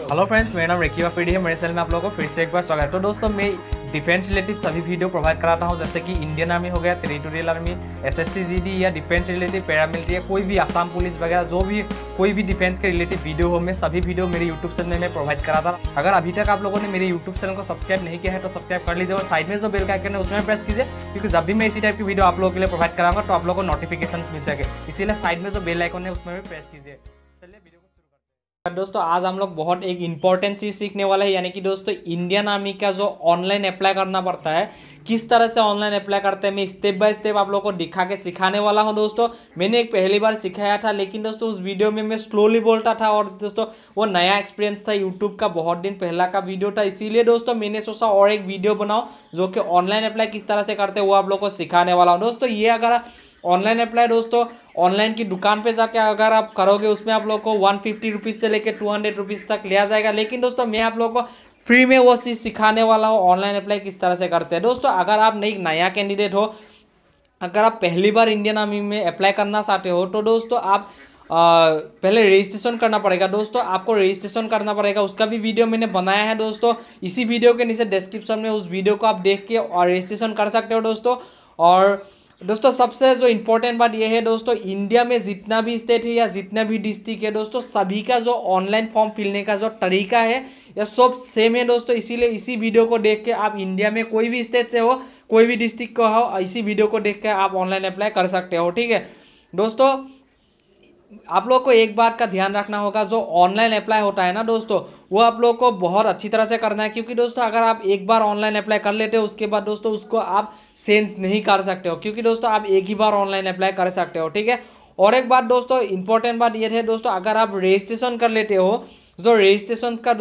Hello friends, मेरा नाम recce वाफेडी है। मेरे चैनल में आप लोगों को फिर से एक बार स्वागत है। तो दोस्तों, मैं डिफेंस रिलेटेड सभी वीडियो प्रोवाइड कराता हूं, जैसे कि इंडियन आर्मी हो गया, टेरिटोरियल आर्मी, एसएससी जीडी या डिफेंस रिलेटेड पैरामिलिट्री या कोई भी आसाम पुलिस वगैरह जो भी कोई भी डिफेंस के रिलेटेड वीडियो हो, मैं सभी वीडियो मेरे यूट्यूब चैनल में प्रोवाइड कराता। अगर अभी तक आप लोगों ने मेरे यूट्यूब चैनल को सब्सक्राइब नहीं किया है तो सब्सक्राइब कर लीजिए और साइड में जो बेल का आइकन है उसमें प्रेस कीजिए, क्योंकि जब भी मैं इसी टाइप की वीडियो आप लोगों के लिए प्रोवाइड कराऊंगा तो आप लोगों को नोटिफिकेशन मिल जाएगा। इसीलिए साइड में जो बेल आइकन है उसमें भी प्रेस कीजिए। चलिए वीडियो दोस्तों, आज हम लोग बहुत एक इंपॉर्टेंट चीज सीखने वाले हैं, यानी कि दोस्तों इंडियन आर्मी का जो ऑनलाइन अप्लाई करना पड़ता है, किस तरह से ऑनलाइन अप्लाई करते हैं, मैं स्टेप बाय स्टेप आप लोगों को दिखा के सिखाने वाला हूं। दोस्तों मैंने एक पहली बार सिखाया था, लेकिन दोस्तों उस वीडियो में मैं स्लोली बोलता था और दोस्तों वो नया एक्सपीरियंस था, यूट्यूब का बहुत दिन पहला का वीडियो था। इसीलिए दोस्तों मैंने सोचा और एक वीडियो बनाओ जो कि ऑनलाइन अप्लाई किस तरह से करते हैं वो आप लोग को सिखाने वाला हूँ। दोस्तों ये अगर ऑनलाइन अप्लाई दोस्तों ऑनलाइन की दुकान पे जाके अगर आप करोगे उसमें आप लोग को 150 रुपीज़ से लेकर 200 रुपीज़ तक लिया जाएगा, लेकिन दोस्तों मैं आप लोग को फ्री में वो चीज़ सिखाने वाला हूँ ऑनलाइन अप्लाई किस तरह से करते हैं। दोस्तों अगर आप नया कैंडिडेट हो, अगर आप पहली बार इंडियन आर्मी में अप्लाई करना चाहते हो तो दोस्तों आप पहले रजिस्ट्रेशन करना पड़ेगा। दोस्तों आपको रजिस्ट्रेशन करना पड़ेगा, उसका भी वीडियो मैंने बनाया है दोस्तों। इसी वीडियो के नीचे डिस्क्रिप्शन में उस वीडियो को आप देख के और रजिस्ट्रेशन कर सकते हो दोस्तों। और दोस्तों सबसे जो इम्पोर्टेंट बात यह है दोस्तों, इंडिया में जितना भी स्टेट है या जितना भी डिस्ट्रिक्ट है दोस्तों, सभी का जो ऑनलाइन फॉर्म फिलने का जो तरीका है या सब सेम है दोस्तों। इसीलिए इसी वीडियो को देख के आप इंडिया में कोई भी स्टेट से हो, कोई भी डिस्ट्रिक्ट का हो, इसी वीडियो को देख के आप ऑनलाइन अप्लाई कर सकते हो। ठीक है दोस्तों, आप लोग को एक बात का ध्यान रखना होगा, जो ऑनलाइन अप्लाई होता है ना दोस्तों, वो आप लोग को बहुत अच्छी तरह से करना है, क्योंकि दोस्तों अगर आप एक बार ऑनलाइन अप्लाई कर लेते हो उसके बाद दोस्तों उसको आप चेंज नहीं कर सकते हो, क्योंकि दोस्तों आप एक ही बार ऑनलाइन अप्लाई कर सकते हो। ठीक है, और एक बात दोस्तों इंपॉर्टेंट बात ये है दोस्तों, अगर आप रजिस्ट्रेशन कर लेते हो, जो रजिस्ट्रेशन का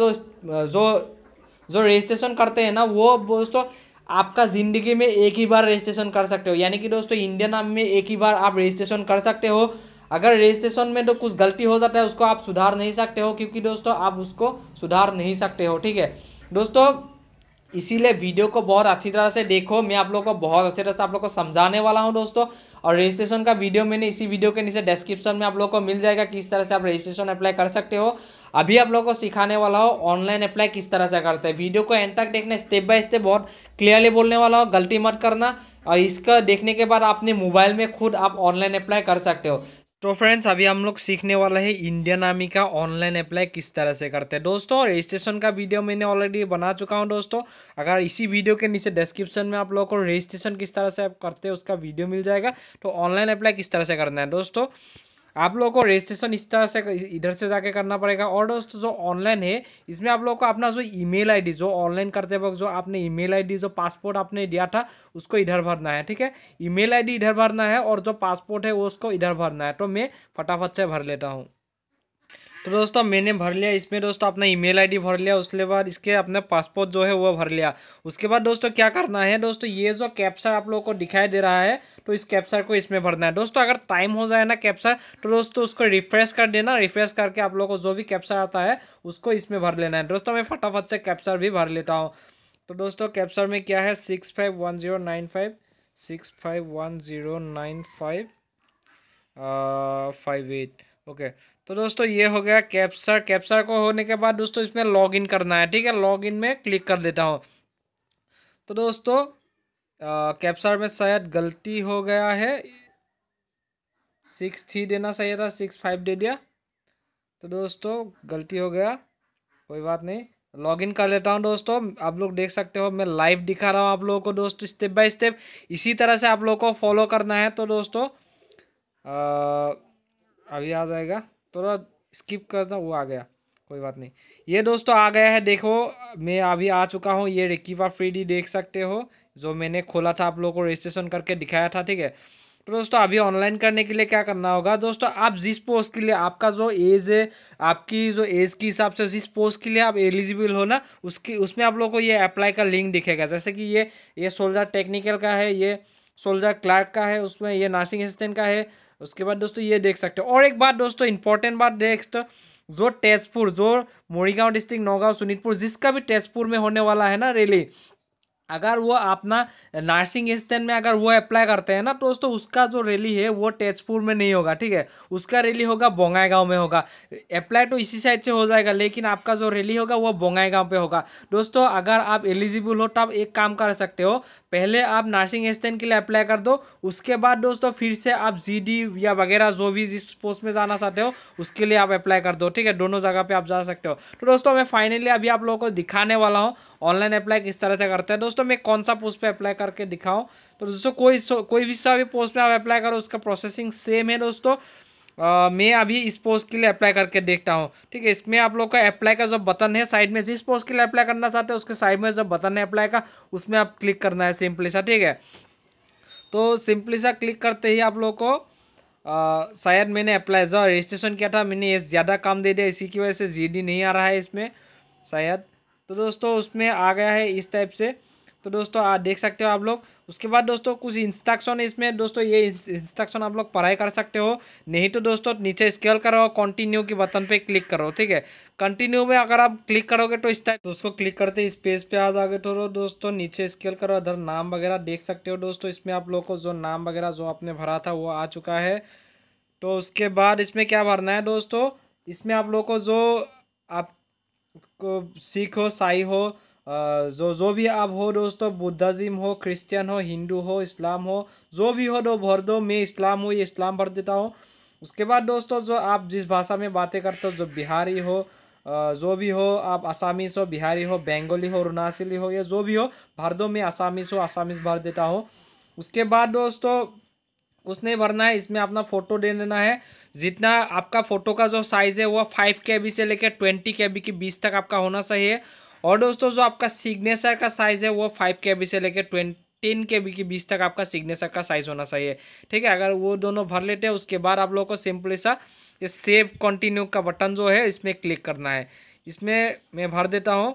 जो रजिस्ट्रेशन करते हैं ना वो दोस्तों आपका ज़िंदगी में एक ही बार रजिस्ट्रेशन कर सकते हो, यानी कि दोस्तों इंडियन आर्मी में एक ही बार आप रजिस्ट्रेशन कर सकते हो। अगर रजिस्ट्रेशन में तो कुछ गलती हो जाता है उसको आप सुधार नहीं सकते हो, क्योंकि दोस्तों आप उसको सुधार नहीं सकते हो। ठीक है दोस्तों, इसीलिए वीडियो को बहुत अच्छी तरह से देखो, मैं आप लोग को बहुत अच्छी तरह से आप लोग को समझाने वाला हूं दोस्तों। और रजिस्ट्रेशन का वीडियो मैंने इसी वीडियो के नीचे डिस्क्रिप्शन में आप लोग को मिल जाएगा, किस तरह से आप रजिस्ट्रेशन अप्लाई कर सकते हो। अभी आप लोग को सिखाने वाला हो ऑनलाइन अप्लाई किस तरह से करते हैं। वीडियो को एंड तक देखना, स्टेप बाय स्टेप बहुत क्लियरली बोलने वाला हो, गलती मत करना। और इसका देखने के बाद अपने मोबाइल में खुद आप ऑनलाइन अप्लाई कर सकते हो। तो फ्रेंड्स, अभी हम लोग सीखने वाला है इंडियन आर्मी का ऑनलाइन अप्लाई किस तरह से करते हैं। दोस्तों रजिस्ट्रेशन का वीडियो मैंने ऑलरेडी बना चुका हूं दोस्तों, अगर इसी वीडियो के नीचे डिस्क्रिप्शन में आप लोगों को रजिस्ट्रेशन किस तरह से आप करते हैं उसका वीडियो मिल जाएगा। तो ऑनलाइन अप्लाई किस तरह से करना है दोस्तों, आप लोगों को रजिस्ट्रेशन इस तरह से इधर से जाके करना पड़ेगा। और दोस्तों जो ऑनलाइन है इसमें आप लोगों को अपना जो ईमेल आईडी, जो ऑनलाइन करते वक्त जो आपने ईमेल आईडी जो पासपोर्ट आपने दिया था उसको इधर भरना है। ठीक है, ईमेल आईडी इधर भरना है और जो पासपोर्ट है वो उसको इधर भरना है। तो मैं फटाफट से भर लेता हूँ। तो दोस्तों मैंने भर लिया, इसमें दोस्तों अपना ईमेल आईडी भर लिया, उसके बाद इसके अपना पासपोर्ट जो है वो भर लिया। उसके बाद दोस्तों क्या करना है दोस्तों, ये जो कैप्चर आप लोगों को दिखाई दे रहा है तो इस कैप्चर को इसमें भरना है। दोस्तों अगर टाइम हो जाए ना कैप्चर तो दोस्तों उसको रिफ्रेश कर देना, रिफ्रेश करके आप लोगों को जो भी कैप्चर आता है उसको इसमें भर लेना है। दोस्तों मैं फटाफट से कैप्चर भी भर लेता हूँ। तो दोस्तों कैप्चर में क्या है, 651095 65109558। ओके, तो दोस्तों ये हो गया कैप्चर। कैप्चर को होने के बाद दोस्तों इसमें लॉगिन करना है। ठीक है, लॉगिन में क्लिक कर देता हूँ। तो दोस्तों कैप्चर में शायद गलती हो गया है, 63 देना चाहिए था, 65 दे दिया। तो दोस्तों गलती हो गया, कोई बात नहीं, लॉगिन कर लेता हूँ। दोस्तों आप लोग देख सकते हो मैं लाइव दिखा रहा हूँ आप लोगों को दोस्तों, स्टेप बाय स्टेप इसी तरह से आप लोगों को फॉलो करना है। तो दोस्तों अभी आ जाएगा, थोड़ा स्किप करता, वो आ गया, कोई बात नहीं। ये दोस्तों आ गया है, देखो मैं अभी आ चुका हूँ। ये रेकी वाफेडी देख सकते हो, जो मैंने खोला था आप लोगों को रजिस्ट्रेशन करके दिखाया था। ठीक है, तो दोस्तों अभी ऑनलाइन करने के लिए क्या करना होगा दोस्तों, आप जिस पोस्ट के लिए आपका जो एज है, आपकी जो एज के हिसाब से जिस पोस्ट के लिए आप एलिजिबल हो ना, उसमें आप लोगों को ये अप्लाई का लिंक दिखेगा। जैसे कि ये सोल्जर टेक्निकल का है, ये सोल्जर क्लर्क का है, उसमें ये नर्सिंग असिस्टेंट का है। उसके बाद दोस्तों ये देख सकते हो। और एक बात दोस्तों इंपॉर्टेंट बात दोस्तों, जो तेजपुर, जो मोरीगांव डिस्ट्रिक्ट, नौगांव, शोणितपुर, जिसका भी तेजपुर में होने वाला है ना रैली, अगर वो अपना नर्सिंग असिस्टेंट में अगर वो अप्लाई करते हैं ना तो दोस्तों उसका जो रैली है वो तेजपुर में नहीं होगा, ठीक है, उसका रैली होगा बोंगाईगांव में होगा। अप्लाई तो इसी साइड से हो जाएगा, लेकिन आपका जो रैली होगा वो बोंगाईगांव पे होगा। दोस्तों अगर आप एलिजिबल हो तो आप एक काम कर सकते हो, पहले आप नर्सिंग असिस्टेंट के लिए अप्लाई कर दो, उसके बाद दोस्तों फिर से आप जीडी या वगैरह जो भी जिस पोस्ट में जाना चाहते हो उसके लिए आप अप्लाई कर दो, ठीक है, दोनों जगह पे आप जा सकते हो। तो दोस्तों मैं फाइनली अभी आप लोगों को दिखाने वाला हूँ ऑनलाइन अप्लाई किस तरह से करते हैं। दोस्तों मैं कौन सा पोस्ट पे अप्लाई करके दिखाऊं, तो दोस्तों कोई भी सा भी पोस्ट में आप अप्लाई करो उसका प्रोसेसिंग सेम है दोस्तों। मैं अभी इस पोस्ट के लिए अप्लाई करके देखता हूँ, ठीक है। इसमें आप लोग का अप्लाई का जो बटन है साइड में, जिस पोस्ट के लिए अप्लाई करना चाहते हैं उसके साइड में जो बटन है अप्लाई का, उसमें आप क्लिक करना है सिंपली सा, ठीक है। तो सिंपली सा क्लिक करते ही आप लोग को शायद मैंने अप्लाई जो रजिस्ट्रेशन किया था मैंने ये ज़्यादा काम दे दिया, इसी की वजह से जीडी नहीं आ रहा है इसमें शायद। तो दोस्तों उसमें आ गया है इस टाइप से, तो दोस्तों आप देख सकते हो आप लोग। उसके बाद दोस्तों कुछ इंस्ट्रक्शन है इसमें, दोस्तों ये इंस्ट्रक्शन आप लोग पढ़ाई कर सकते हो, नहीं तो दोस्तों नीचे स्क्रॉल करो कंटिन्यू के बटन पे क्लिक करो, ठीक है। कंटिन्यू में अगर आप क्लिक करोगे तो इस टाइप, तो उसको क्लिक करते इस पेज पे आ जाओगे तो दोस्तों नीचे स्क्रॉल करो, इधर नाम वगैरह देख सकते हो दोस्तों। इसमें आप लोग को जो नाम वगैरह जो आपने भरा था वो आ चुका है। तो उसके बाद इसमें क्या भरना है दोस्तों, इसमें आप लोग को जो आप को सिख हो, साई हो, जो जो भी आप हो दोस्तों, बुद्धिज्म हो, क्रिश्चियन हो, हिंदू हो, इस्लाम हो, जो भी हो दो भर दो। मैं इस्लाम हूँ, ये इस्लाम भर देता हूँ। उसके बाद दोस्तों जो आप जिस भाषा में बातें करते हो, जो बिहारी हो, जो भी हो, आप आसामीस हो, बिहारी हो, बंगाली हो, अरुणाचली हो, या जो भी हो भर दो। मैं आसामीस हो, आसामीस भर देता हूँ। उसके बाद दोस्तों कुछ नहीं भरना है, इसमें अपना फोटो दे देना है। जितना आपका फोटो का जो साइज है वो 5 KB से लेकर 20 KB के बीच तक आपका होना चाहिए। और दोस्तों जो आपका सिग्नेचर का साइज है वो 5 KB से लेकर 10 KB के बीच तक आपका सिग्नेचर का साइज होना चाहिए, ठीक है। अगर वो दोनों भर लेते हैं उसके बाद आप लोगों को सिंपली सा ये सेव कंटिन्यू का बटन जो है इसमें क्लिक करना है। इसमें मैं भर देता हूँ।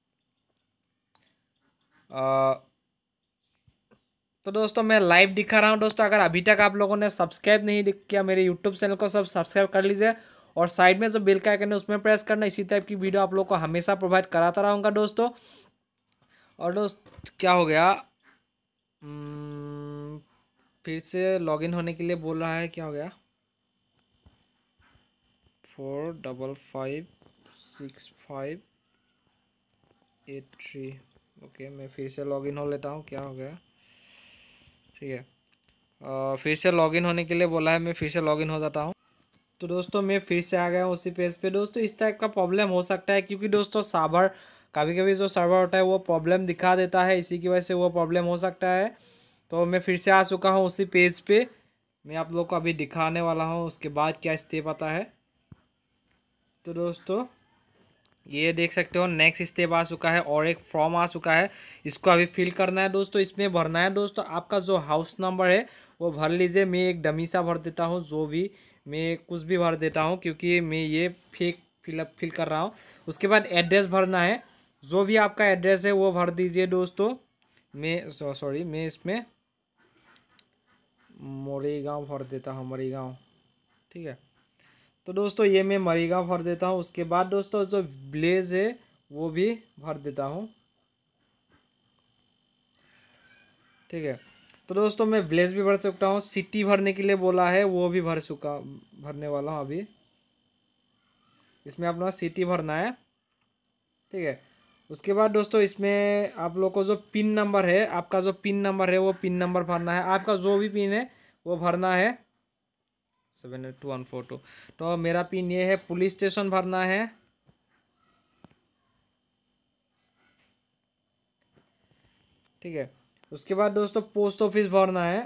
तो दोस्तों मैं लाइव दिखा रहा हूँ दोस्तों। अगर अभी तक आप लोगों ने सब्सक्राइब नहीं किया मेरे यूट्यूब चैनल को, सब सब्सक्राइब कर लीजिए और साइड में जो बेल का आइकन है उसमें प्रेस करना। इसी टाइप की वीडियो आप लोग को हमेशा प्रोवाइड कराता रहूँगा दोस्तों। और दोस्त क्या हो गया, फिर से लॉगिन होने के लिए बोल रहा है, क्या हो गया, 4556583। ओके मैं फिर से लॉगिन हो लेता हूँ, क्या हो गया, ठीक है। फिर से लॉगिन होने के लिए बोला है, मैं फिर से लॉगिन हो जाता हूँ। तो दोस्तों मैं फिर से आ गया हूँ उसी पेज पे। दोस्तों इस टाइप का प्रॉब्लम हो सकता है क्योंकि दोस्तों सर्वर कभी कभी जो सर्वर होता है वो प्रॉब्लम दिखा देता है, इसी की वजह से वो प्रॉब्लम हो सकता है। तो मैं फिर से आ चुका हूँ उसी पेज पे, मैं आप लोग को अभी दिखाने वाला हूँ उसके बाद क्या स्टेप आता है। तो दोस्तों ये देख सकते हो नेक्स्ट स्टेप आ चुका है और एक फॉर्म आ चुका है, इसको अभी फिल करना है दोस्तों। इसमें भरना है दोस्तों आपका जो हाउस नंबर है वो भर लीजिए। मैं एक डमी सा भर देता हूँ, जो भी मैं कुछ भी भर देता हूँ क्योंकि मैं ये फेक फिल कर रहा हूँ। उसके बाद एड्रेस भरना है, जो भी आपका एड्रेस है वो भर दीजिए दोस्तों। मैं सॉरी मैं इसमें मोरीगांव भर देता हूँ, मरीगांव, ठीक है। तो दोस्तों ये मैं मरीगांव भर देता हूँ। उसके बाद दोस्तों जो विलेज है वो भी भर देता हूँ, ठीक है। तो दोस्तों मैं विलेज भी भर सकता हूँ, सिटी भरने के लिए बोला है वो भी भरने वाला हूँ अभी। इसमें अपना सिटी भरना है, ठीक है। उसके बाद दोस्तों इसमें आप लोग को जो पिन नंबर है, आपका जो पिन नंबर है वो पिन नंबर भरना है। आपका जो भी पिन है वो भरना है 782142। तो मेरा पिन ये है, पुलिस स्टेशन भरना है, ठीक है। उसके बाद दोस्तों पोस्ट ऑफिस भरना है,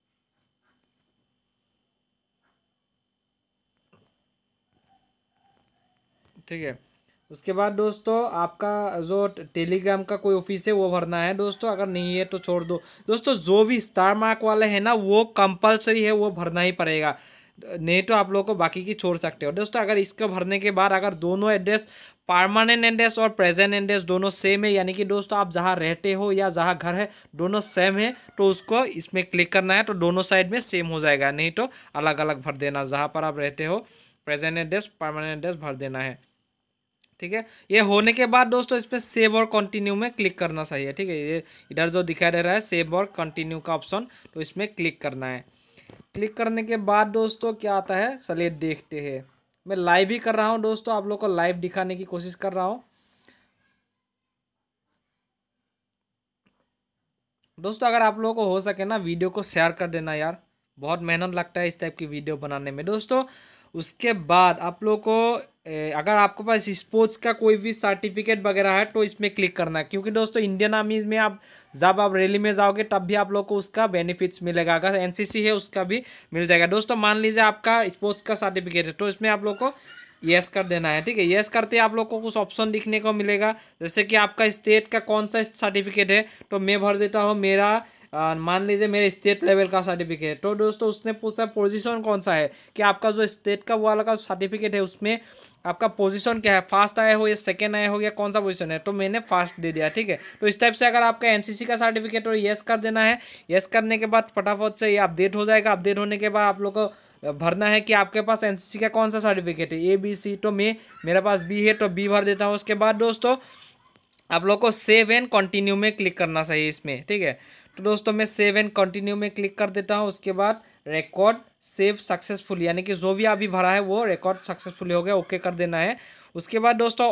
ठीक है। उसके बाद दोस्तों आपका जो टेलीग्राम का कोई ऑफिस है वो भरना है दोस्तों, अगर नहीं है तो छोड़ दो दोस्तों। जो भी स्टार मार्क वाले हैं ना वो कंपलसरी है, वो भरना ही पड़ेगा, नहीं तो आप लोगों को बाकी की छोड़ सकते हो दोस्तों। अगर इसको भरने के बाद अगर दोनों एड्रेस परमानेंट एड्रेस और प्रेजेंट एड्रेस दोनों सेम है, यानी कि दोस्तों आप जहाँ रहते हो या जहाँ घर है दोनों सेम है, तो उसको इसमें क्लिक करना है, तो दोनों साइड में सेम हो जाएगा। नहीं तो अलग अलग भर देना, जहाँ पर आप रहते हो प्रेजेंट एड्रेस परमानेंट एड्रेस भर देना है। ठीक है। ये होने के बाद दोस्तों इसमें सेव और कंटिन्यू में क्लिक करना सही है। ठीक है, ये इधर जो दिखाई दे रहा है सेव और कंटिन्यू का ऑप्शन, तो इसमें क्लिक करना है। क्लिक करने के बाद दोस्तों क्या आता है चलिए देखते हैं। मैं लाइव ही कर रहा हूँ दोस्तों, आप लोग को लाइव दिखाने की कोशिश कर रहा हूँ। दोस्तों अगर आप लोगों को हो सके ना वीडियो को शेयर कर देना यार, बहुत मेहनत लगता है इस टाइप की वीडियो बनाने में दोस्तों। उसके बाद आप लोग को अगर आपके पास स्पोर्ट्स का कोई भी सर्टिफिकेट वगैरह है तो इसमें क्लिक करना है, क्योंकि दोस्तों इंडियन आर्मी में आप जब आप रैली में जाओगे तब भी आप लोग को उसका बेनिफिट्स मिलेगा। अगर एनसीसी है उसका भी मिल जाएगा दोस्तों। मान लीजिए आपका स्पोर्ट्स का सर्टिफिकेट है तो इसमें आप लोग को यस कर देना है। ठीक है, यस करते आप लोग को कुछ ऑप्शन दिखने को मिलेगा, जैसे कि आपका स्टेट का कौन सा सर्टिफिकेट है, तो मैं भर देता हूँ मेरा मान लीजिए मेरे स्टेट लेवल का सर्टिफिकेट। तो दोस्तों उसने पूछा पोजीशन कौन सा है, कि आपका जो स्टेट का वाला का सर्टिफिकेट है उसमें आपका पोजीशन क्या है, फर्स्ट आया हो या सेकंड आया हो या कौन सा पोजीशन है, तो मैंने फर्स्ट दे दिया। ठीक है, तो इस टाइप से अगर आपका एनसीसी का सर्टिफिकेट हो यस कर देना है। यस करने के बाद फटाफट से ये अपडेट हो जाएगा। अपडेट होने के बाद आप लोग को भरना है कि आपके पास एनसीसी का कौन सा सर्टिफिकेट है, ए बी सी, तो मेरे पास बी है तो बी भर देता हूँ। उसके बाद दोस्तों आप लोग को सेव एंड कंटिन्यू में क्लिक करना चाहिए इसमें। ठीक है, तो दोस्तों मैं सेव एंड कंटिन्यू में क्लिक कर देता हूँ। उसके बाद रिकॉर्ड सेव सक्सेसफुल, यानी कि जो भी अभी भरा है वो रिकॉर्ड सक्सेसफुल हो गया, ओके कर देना है। उसके बाद दोस्तों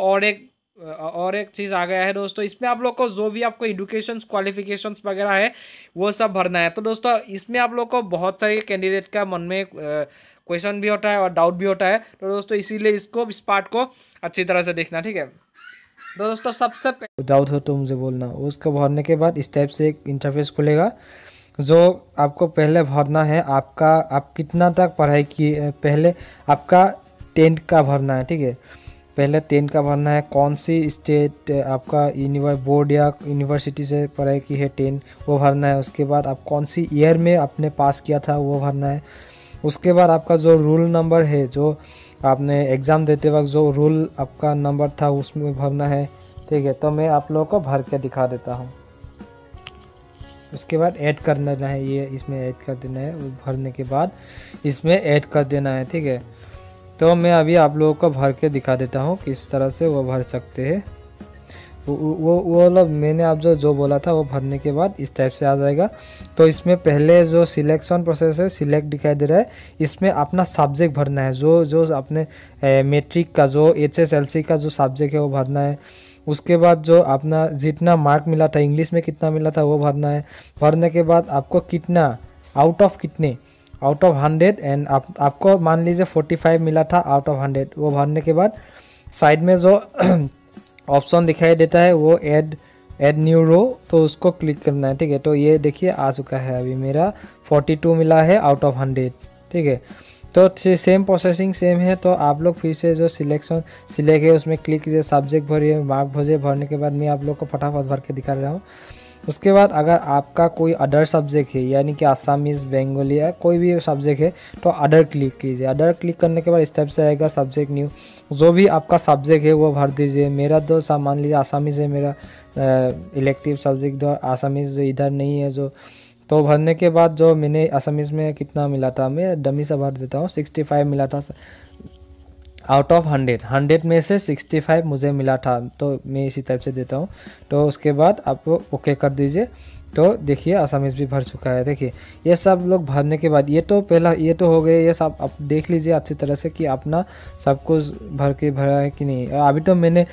और एक चीज़ आ गया है दोस्तों, इसमें आप लोग को जो भी आपको एजुकेशन क्वालिफिकेशंस वगैरह है वो सब भरना है। तो दोस्तों इसमें आप लोग को बहुत सारे कैंडिडेट का मन में क्वेश्चन भी होता है और डाउट भी होता है, तो दोस्तों इसीलिए इस पार्ट को अच्छी तरह से देखना। ठीक है, तो दोस्तों सबसे डाउट हो तो मुझे बोलना। उसको भरने के बाद इस टाइप से एक इंटरफेस खुलेगा, जो आपको पहले भरना है आप कितना तक पढ़ाई की, पहले आपका 10th का भरना है। ठीक है, पहले 10th का भरना है, कौन सी स्टेट आपका बोर्ड या यूनिवर्सिटी से पढ़ाई की है 10 वो भरना है। उसके बाद आप कौन सी ईयर में आपने पास किया था वो भरना है। उसके बाद आपका जो रोल नंबर है, जो आपने एग्ज़ाम देते वक्त जो रोल आपका नंबर था उसमें भरना है। ठीक है, तो मैं आप लोगों को भर के दिखा देता हूँ। उसके बाद ऐड करना है, ये इसमें ऐड कर देना है। भरने के बाद इसमें ऐड कर देना है। ठीक है, तो मैं अभी आप लोगों को भर के दिखा देता हूँ किस तरह से वो भर सकते हैं। वो लोग मैंने आप जो बोला था वो भरने के बाद इस टाइप से आ जाएगा। तो इसमें पहले जो सिलेक्शन प्रोसेस है, सिलेक्ट दिखाई दे रहा है, इसमें अपना सब्जेक्ट भरना है, जो अपने मैट्रिक का जो HSLC का जो सब्जेक्ट है वो भरना है। उसके बाद जो अपना जितना मार्क मिला था, इंग्लिश में कितना मिला था वो भरना है। भरने के बाद आपको कितना आउट ऑफ 100 एंड आपको मान लीजिए 45 मिला था आउट ऑफ 100, वो भरने के बाद साइड में जो ऑप्शन दिखाई देता है वो ऐड न्यू रो, तो उसको क्लिक करना है। ठीक है, तो ये देखिए आ चुका है, अभी मेरा 42 मिला है आउट ऑफ 100। ठीक है, तो सेम प्रोसेसिंग सेम है। तो आप लोग फिर से जो सिलेक्ट है उसमें क्लिक कीजिए, सब्जेक्ट भरिए, मार्क भरिए। भरने के बाद मैं आप लोग को फटाफट भर के दिखा रहा हूँ। उसके बाद अगर आपका कोई अदर सब्जेक्ट है, यानी कि आसामीज़, बंगाली या कोई भी सब्जेक्ट है, तो अदर क्लिक कीजिए। अदर क्लिक करने के बाद इस टाइप से आएगा सब्जेक्ट न्यू, जो भी आपका सब्जेक्ट है वो भर दीजिए। मेरा तो मान लीजिए आसामीज़ है, मेरा इलेक्टिव सब्जेक्ट दो आसामीज़ इधर नहीं है जो, तो भरने के बाद जो मैंने आसामीज़ में कितना मिला था, मैं डमी से भर देता हूँ, 65 मिला था आउट ऑफ 100 में से 65 मुझे मिला था, तो मैं इसी टाइप से देता हूँ। तो उसके बाद आप ओके कर दीजिए। तो देखिए आसामीज़ भी भर चुका है। देखिए ये सब लोग भरने के बाद ये तो हो गए, ये सब आप देख लीजिए अच्छी तरह से कि अपना सब कुछ भरा है कि नहीं। अभी तो मैंने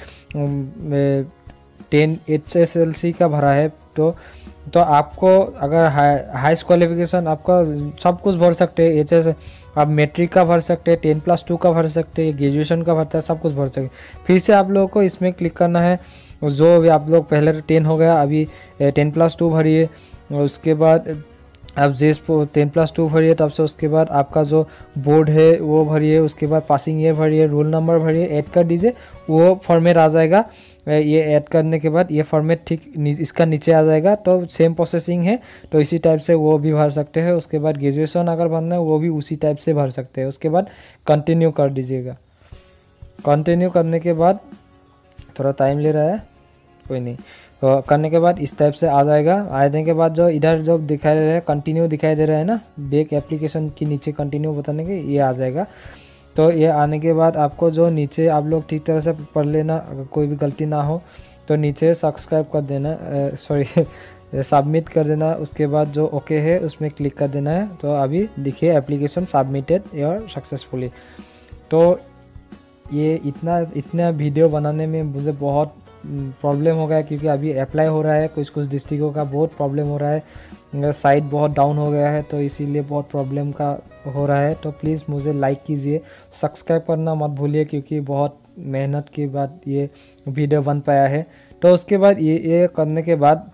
10 HSLC का भरा है। तो आपको अगर हाईएस्ट क्वालिफिकेशन आपका सब कुछ भर सकते हैं। HS आप मैट्रिक का भर सकते हैं, 10+2 का भर सकते हैं, ग्रेजुएशन का भरता है, सब कुछ भर सकते हैं। फिर से आप लोगों को इसमें क्लिक करना है, जो भी आप लोग पहले 10 हो गया, अभी 10+2 भरिए। उसके बाद आप जिस 10+2 भरिए, तब से उसके बाद आपका जो बोर्ड है वो भरिए। उसके बाद पासिंग ईयर भरिए, रोल नंबर भरिए, ऐड कर दीजिए, वो फॉर्मेट आ जाएगा। ये ऐड करने के बाद ये फॉर्मेट ठीक इसका नीचे आ जाएगा। तो सेम प्रोसेसिंग है, तो इसी टाइप से वो भी भर सकते हैं। उसके बाद ग्रेजुएशन अगर भरना है वो भी उसी टाइप से भर सकते हैं। उसके बाद कंटिन्यू कर दीजिएगा। कंटिन्यू करने के बाद थोड़ा टाइम ले रहा है, कोई नहीं, तो करने के बाद इस टाइप से आ जाएगा। आने के बाद जो इधर जो दिखाई दे रहा है कंटिन्यू दिखाई दे रहा है ना, बैक एप्लीकेशन के नीचे कंटिन्यू बताने के, ये आ जाएगा। तो ये आने के बाद आपको जो नीचे आप लोग ठीक तरह से पढ़ लेना, अगर कोई भी गलती ना हो तो नीचे सब्सक्राइब कर देना, सॉरी सबमिट कर देना। उसके बाद जो ओके है उसमें क्लिक कर देना है। तो अभी देखिए एप्लीकेशन सबमिटेड योर सक्सेसफुली। तो ये इतना वीडियो बनाने में मुझे बहुत प्रॉब्लम हो गया है, क्योंकि अभी अप्लाई हो रहा है, कुछ डिस्ट्रिक्टों का बहुत प्रॉब्लम हो रहा है, साइट बहुत डाउन हो गया है, तो इसीलिए बहुत प्रॉब्लम का हो रहा है। तो प्लीज़ मुझे लाइक कीजिए, सब्सक्राइब करना मत भूलिए, क्योंकि बहुत मेहनत के बाद ये वीडियो बन पाया है। तो उसके बाद ये करने के बाद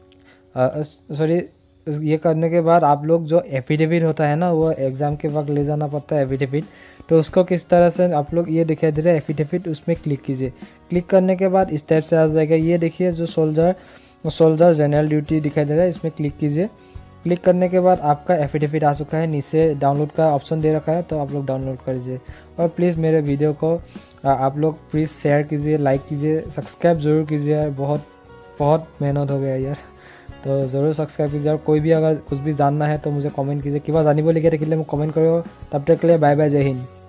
ये करने के बाद आप लोग जो एफिडेविट होता है ना, वो एग्ज़ाम के वक्त ले जाना पड़ता है एफिडेविट। तो उसको किस तरह से आप लोग, ये दिखाई दे रहा है एफिडेविट, उसमें क्लिक कीजिए। क्लिक करने के बाद इस टाइप से आ जाएगा। ये देखिए जो सोल्जर जनरल ड्यूटी दिखाई दे रहा है, इसमें क्लिक कीजिए। क्लिक करने के बाद आपका एफिडेविट आ चुका है, नीचे डाउनलोड का ऑप्शन दे रखा है, तो आप लोग डाउनलोड कर लीजिए। और प्लीज़ मेरे वीडियो को आप लोग प्लीज़ शेयर कीजिए, लाइक कीजिए, सब्सक्राइब ज़रूर कीजिए। बहुत मेहनत हो गया यार, तो ज़रूर सब्सक्राइब कीजिए। और कोई भी अगर कुछ भी जानना है तो मुझे कमेंट कीजिए, कि जानी बोली क्या मैं कमेंट करो। तब तक के लिए बाय बाय, जय हिंद।